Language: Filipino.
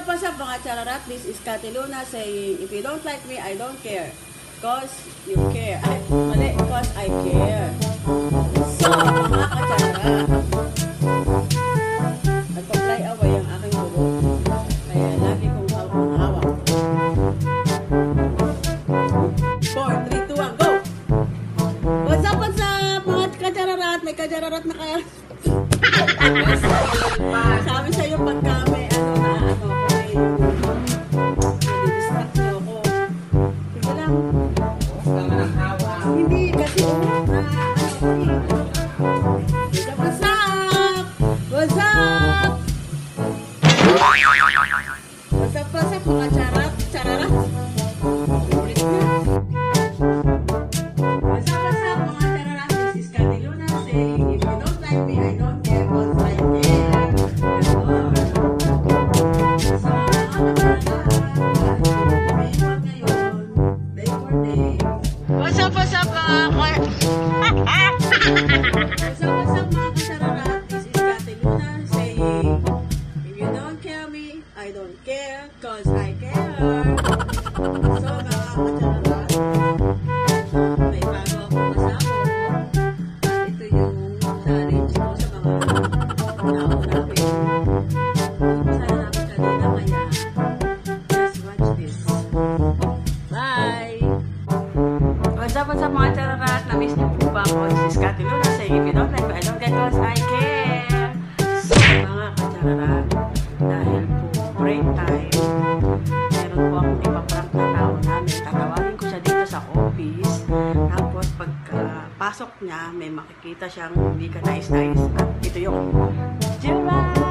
What's up mga chararat? This is Cathy Luna saying, if you don't like me, I don't care. Cause you care. Ay, mali. Cause I care. So, mga kachararat, nagpa-fly away ang aking guro. Kaya lagi kong hawak. 4, 3, 2, 1, go! What's up mga kachararat? May kachararat na kaya. Sabi sa'yo pag kami, hindi kasi what's up? What's up? What's up mga chararat? Ulit na. What's up mga chararat? This is Cathy Luna saying, if you don't like me, I don't care, cause I care. So mga chararat, may iwan ngayon, day for day. What's up mga kachararat? This is Cathy Luna saying, if you don't care me, I don't care, cause I care. So mga kachararat, may bago akong kasama. Ito yung challenge ko sa mga naunapin. Sana namin kanina, kaya just watch this. Bye! What's up mga chararat? Na-miss niyo po ba ako? This is Cathy Luna saying, if you don't like me, I don't care cause I care. So mga kachararat, dahil po break time, meron po akong ipaprank na tao namin. Tatawagin ko siya dito sa office. Tapos pagpasok niya, may makikita siyang hindi ka nais-nais. At ito yung Jura!